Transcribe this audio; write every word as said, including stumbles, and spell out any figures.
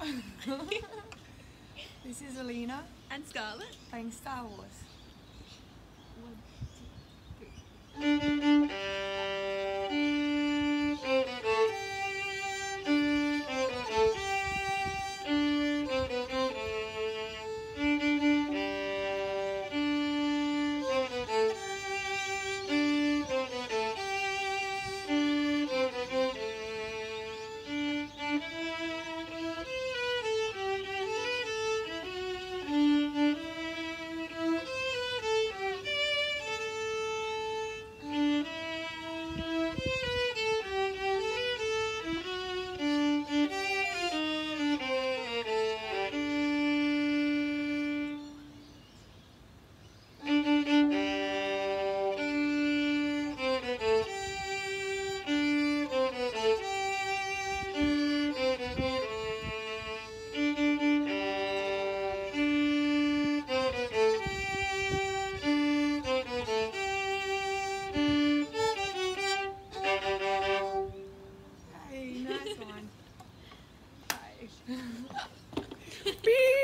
This is Elena. And Scarlett. Playing Star Wars. One, two, Hey, nice one. Bye. Beep.